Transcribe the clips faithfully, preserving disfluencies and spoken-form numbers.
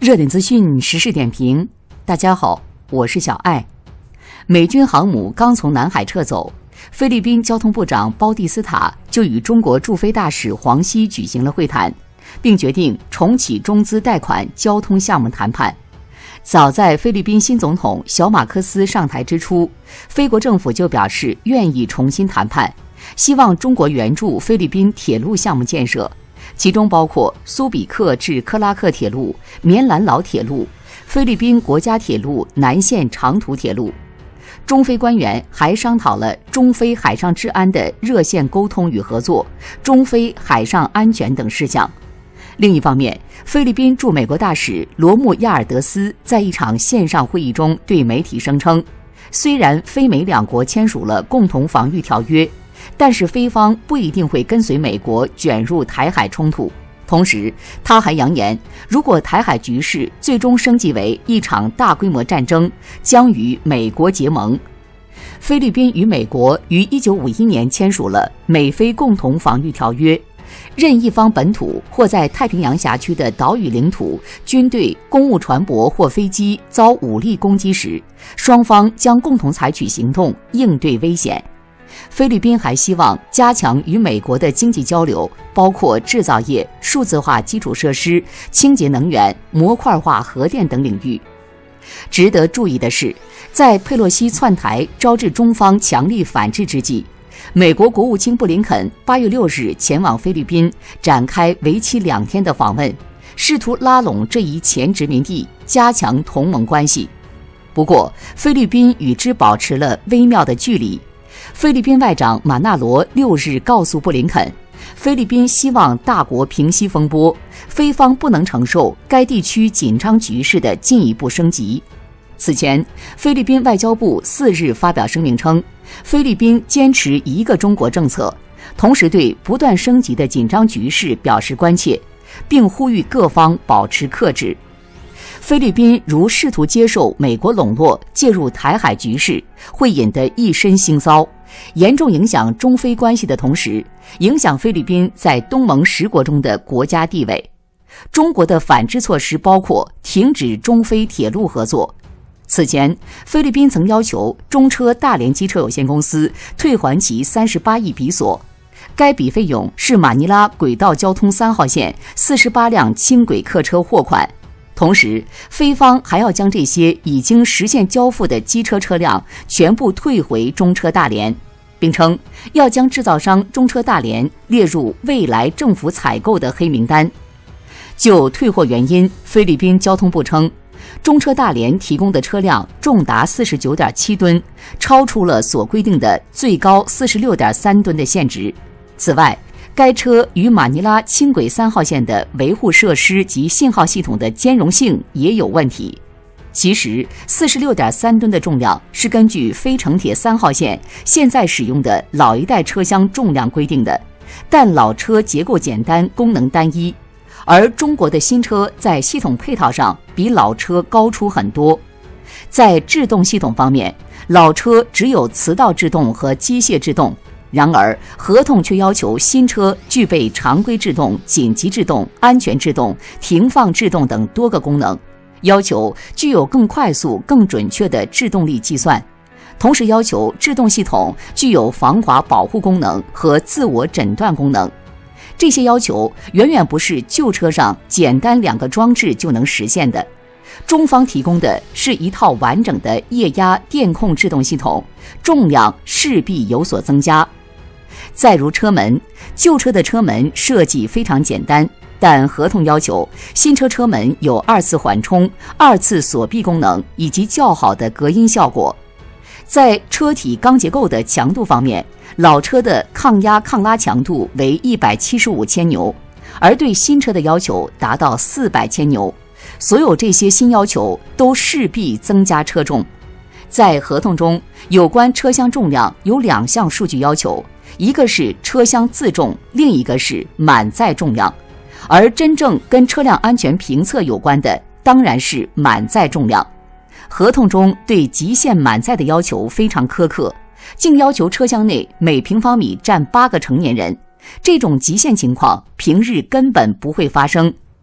热点资讯，时事点评。大家好，我是小爱。美军航母刚从南海撤走，菲律宾交通部长包蒂斯塔就与中国驻菲大使黄熙举行了会谈，并决定重启中资贷款交通项目谈判。早在菲律宾新总统小马克斯上台之初，菲国政府就表示愿意重新谈判，希望中国援助菲律宾铁路项目建设，其中包括苏比克至克拉克铁路、棉兰老铁路、菲律宾国家铁路南线长途铁路。中菲官员还商讨了中菲海上治安的热线沟通与合作、中菲海上安全等事项。另一方面，菲律宾驻美国大使罗穆亚尔德斯在一场线上会议中对媒体声称，虽然菲美两国签署了共同防御条约，但是菲方不一定会跟随美国卷入台海冲突。同时，他还扬言，如果台海局势最终升级为一场大规模战争，将与美国结盟。菲律宾与美国于一九五一年签署了美菲共同防御条约，任一方本土或在太平洋辖区的岛屿领土军队、公务船舶或飞机遭武力攻击时，双方将共同采取行动应对危险。菲律宾还希望加强与美国的经济交流，包括制造业、数字化基础设施、清洁能源、模块化核电等领域。值得注意的是，在佩洛西窜台招致中方强力反制之际，美国国务卿布林肯八月六日前往菲律宾，展开为期两天的访问，试图拉拢这一前殖民地，加强同盟关系。不过，菲律宾与之保持了微妙的距离。菲律宾外长马纳罗六日告诉布林肯，菲律宾希望大国平息风波，菲方不能承受该地区紧张局势的进一步升级。此前，菲律宾外交部四日发表声明称，菲律宾坚持一个中国政策，同时对不断升级的紧张局势表示关切，并呼吁各方保持克制。菲律宾如试图接受美国笼络介入台海局势，会引得一身腥臊，严重影响中菲关系的同时，影响菲律宾在东盟十国中的国家地位。中国的反制措施包括停止中菲铁路合作。此前，菲律宾曾要求中车大连机车有限公司退还其三十八亿比索，该笔费用是马尼拉轨道交通三号线四十八辆轻轨客车货款。同时，菲方还要将这些已经实现交付的机车车辆全部退回中车大连，并称要将制造商中车大连列入未来政府采购的黑名单。就退货原因，菲律宾交通部称，中车大连提供的车辆重达 四十九点七吨，超出了所规定的最高 四十六点三吨的限值。此外，该车与马尼拉轻轨三号线的维护设施及信号系统的兼容性也有问题。其实 四十六点三吨的重量是根据非城铁三号线现在使用的老一代车厢重量规定的，但老车结构简单，功能单一，而中国的新车在系统配套上比老车高出很多。在制动系统方面，老车只有磁道制动和机械制动，然而合同却要求新车具备常规制动、紧急制动、安全制动、停放制动等多个功能，要求具有更快速、更准确的制动力计算，同时要求制动系统具有防滑保护功能和自我诊断功能。这些要求远远不是旧车上简单两个装置就能实现的。中方提供的是一套完整的液压电控制动系统，重量势必有所增加。再如车门，旧车的车门设计非常简单，但合同要求新车车门有二次缓冲、二次锁闭功能以及较好的隔音效果。在车体钢结构的强度方面，老车的抗压抗拉强度为一百七十五千牛，而对新车的要求达到四百千牛。所有这些新要求都势必增加车重。在合同中，有关车厢重量有两项数据要求，一个是车厢自重，另一个是满载重量。而真正跟车辆安全评测有关的，当然是满载重量。合同中对极限满载的要求非常苛刻，竟要求车厢内每平方米站八个成年人。这种极限情况平日根本不会发生。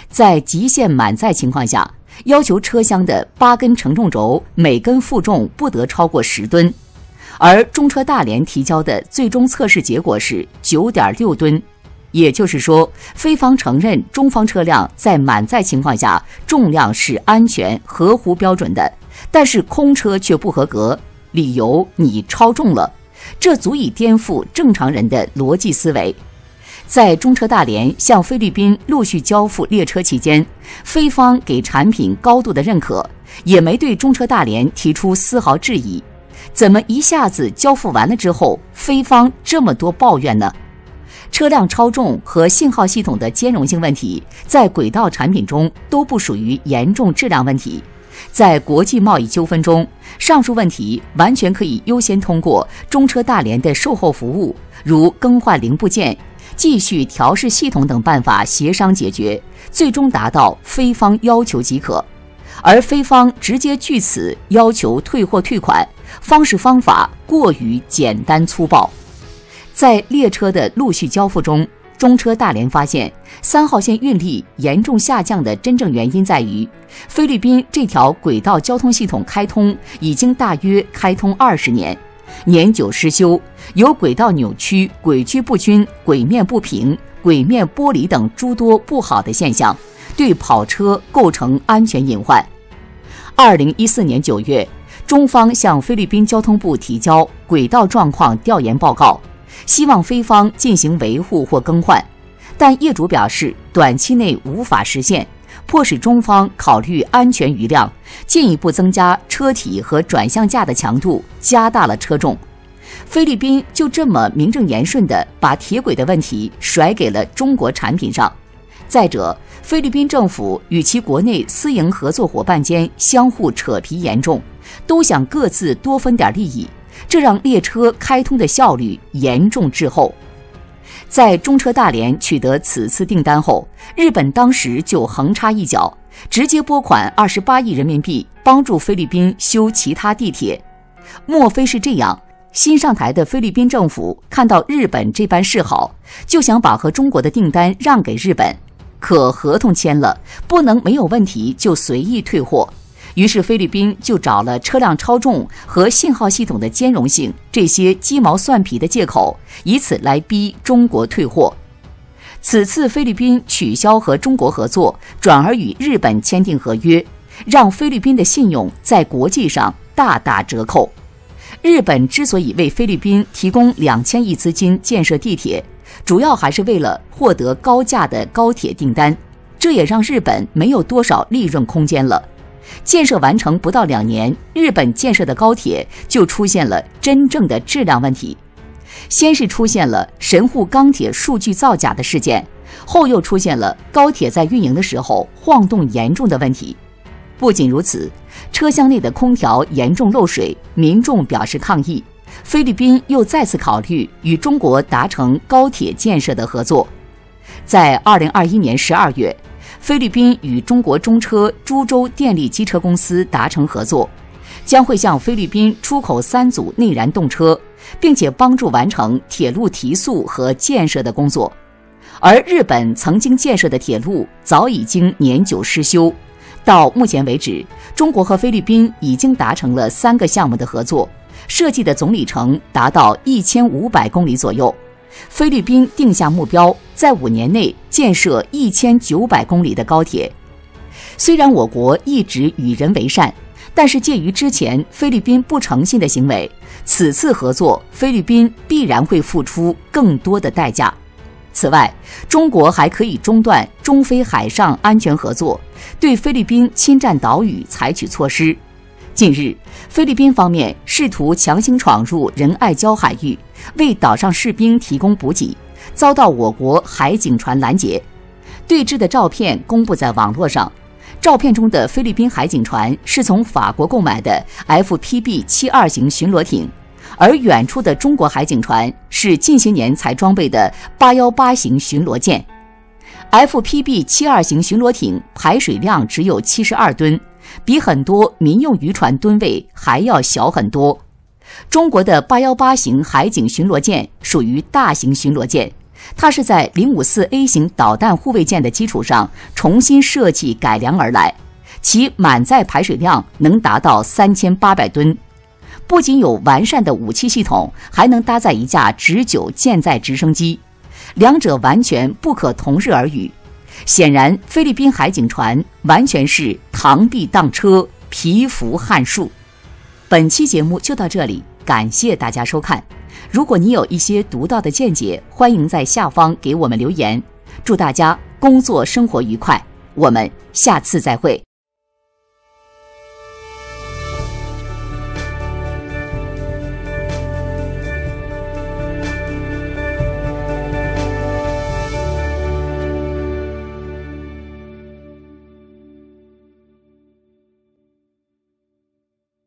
在极限满载情况下，要求车厢的八根承重轴每根负重不得超过十吨，而中车大连提交的最终测试结果是 九点六吨。也就是说，菲方承认中方车辆在满载情况下重量是安全合乎标准的，但是空车却不合格，理由你超重了，这足以颠覆正常人的逻辑思维。在中车大连向菲律宾陆续交付列车期间，菲方给产品高度的认可，也没对中车大连提出丝毫质疑。怎么一下子交付完了之后，菲方这么多抱怨呢？车辆超重和信号系统的兼容性问题，在轨道产品中都不属于严重质量问题。在国际贸易纠纷中，上述问题完全可以优先通过中车大连的售后服务，如更换零部件、继续调试系统等办法协商解决，最终达到菲方要求即可。而菲方直接据此要求退货退款，方式方法过于简单粗暴。在列车的陆续交付中，中车大连发现三号线运力严重下降的真正原因在于，菲律宾这条轨道交通系统开通已经大约开通二十年，年久失修，有轨道扭曲、轨距不均、轨面不平、轨面剥离等诸多不好的现象，对跑车构成安全隐患。二零一四年九月，中方向菲律宾交通部提交轨道状况调研报告，希望菲方进行维护或更换，但业主表示短期内无法实现，迫使中方考虑安全余量，进一步增加车体和转向架的强度，加大了车重。菲律宾就这么名正言顺地把铁轨的问题甩给了中国产品上。再者，菲律宾政府与其国内私营合作伙伴间相互扯皮严重，都想各自多分点利益，这让列车开通的效率严重滞后。在中车大连取得此次订单后，日本当时就横插一脚，直接拨款二十八亿人民币帮助菲律宾修其他地铁。莫非是这样，新上台的菲律宾政府看到日本这般示好，就想把和中国的订单让给日本？可合同签了，不能没有问题就随意退货。于是菲律宾就找了车辆超重和信号系统的兼容性这些鸡毛蒜皮的借口，以此来逼中国退货。此次菲律宾取消和中国合作，转而与日本签订合约，让菲律宾的信用在国际上大打折扣。日本之所以为菲律宾提供两千亿资金建设地铁，主要还是为了获得高价的高铁订单，这也让日本没有多少利润空间了。建设完成不到两年，日本建设的高铁就出现了真正的质量问题。先是出现了神户钢铁数据造假的事件，后又出现了高铁在运营的时候晃动严重的问题。不仅如此，车厢内的空调严重漏水，民众表示抗议。菲律宾又再次考虑与中国达成高铁建设的合作。在二零二一年十二月，菲律宾与中国中车株洲电力机车公司达成合作，将会向菲律宾出口三组内燃动车，并且帮助完成铁路提速和建设的工作。而日本曾经建设的铁路早已经年久失修，到目前为止，中国和菲律宾已经达成了三个项目的合作，设计的总里程达到一千五百公里左右。菲律宾定下目标，在五年内建设一千九百公里的高铁。虽然我国一直与人为善，但是鉴于之前菲律宾不诚信的行为，此次合作菲律宾必然会付出更多的代价。此外，中国还可以中断中菲海上安全合作，对菲律宾侵占岛屿采取措施。近日，菲律宾方面试图强行闯入仁爱礁海域，为岛上士兵提供补给，遭到我国海警船拦截。对峙的照片公布在网络上，照片中的菲律宾海警船是从法国购买的 F P B 七十二型巡逻艇，而远处的中国海警船是近些年才装备的八一八型巡逻舰。F P B 七十二型巡逻艇排水量只有七十二吨，比很多民用渔船吨位还要小很多。中国的八一八型海警巡逻舰属于大型巡逻舰， 它是在零五四 A 型导弹护卫舰的基础上重新设计改良而来，其满载排水量能达到三千八百吨。不仅有完善的武器系统，还能搭载一架直九舰载直升机，两者完全不可同日而语。显然，菲律宾海警船完全是螳臂当车，蚍蜉撼树。本期节目就到这里，感谢大家收看。如果你有一些独到的见解，欢迎在下方给我们留言。祝大家工作生活愉快，我们下次再会。